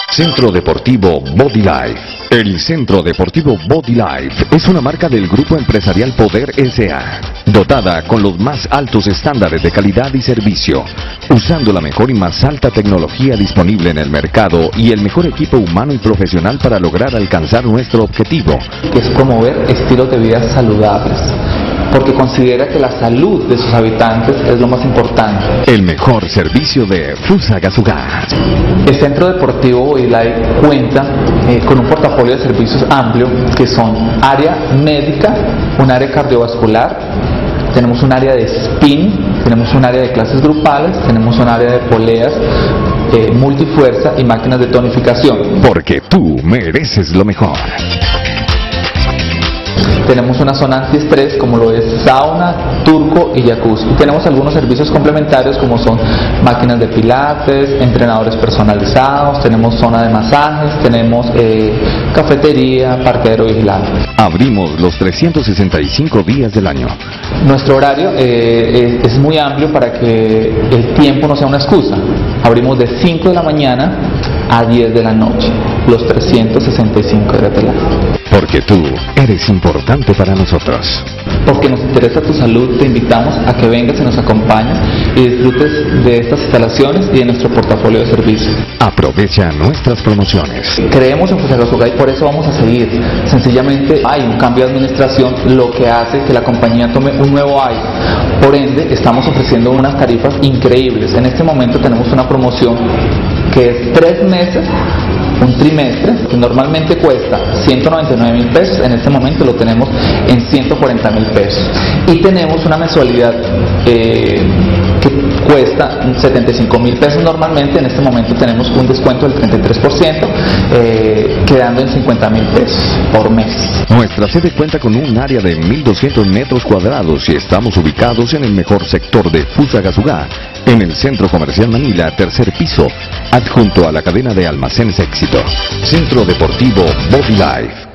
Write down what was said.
Centro Deportivo Body Life. El Centro Deportivo Body Life es una marca del Grupo Empresarial Poder S.A., dotada con los más altos estándares de calidad y servicio, usando la mejor y más alta tecnología disponible en el mercado y el mejor equipo humano y profesional para lograr alcanzar nuestro objetivo, que es promover estilos de vida saludables, porque considera que la salud de sus habitantes es lo más importante. El mejor servicio de Fusagasugá. El Centro Deportivo Body Life cuenta con un portafolio de servicios amplio, que son área médica, un área cardiovascular, tenemos un área de spin, tenemos un área de clases grupales, tenemos un área de poleas, multifuerza y máquinas de tonificación. Porque tú mereces lo mejor. Tenemos una zona antiestrés como lo es sauna, turco y jacuzzi. Y tenemos algunos servicios complementarios como son máquinas de pilates, entrenadores personalizados, tenemos zona de masajes, tenemos cafetería, parqueadero vigilante. Abrimos los 365 días del año. Nuestro horario es muy amplio para que el tiempo no sea una excusa. Abrimos de 5 de la mañana a 10 de la noche, los 365 días del año. Porque tú eres importante para nosotros. Porque nos interesa tu salud, te invitamos a que vengas y nos acompañes y disfrutes de estas instalaciones y de nuestro portafolio de servicios. Aprovecha nuestras promociones. Creemos en Fusagasugá y por eso vamos a seguir. Sencillamente hay un cambio de administración, lo que hace que la compañía tome un nuevo aire. Por ende, estamos ofreciendo unas tarifas increíbles. En este momento tenemos una promoción que es 3 meses, un trimestre, que normalmente cuesta 199,000 pesos, en este momento lo tenemos en 140,000 pesos. Y tenemos una mensualidad que cuesta 75,000 pesos normalmente, en este momento tenemos un descuento del 33%, quedando en 50,000 pesos por mes. Nuestra sede cuenta con un área de 1.200 metros cuadrados y estamos ubicados en el mejor sector de Fusagasugá, en el Centro Comercial Manila, tercer piso, adjunto a la cadena de almacenes Éxito. Centro Deportivo Body Life.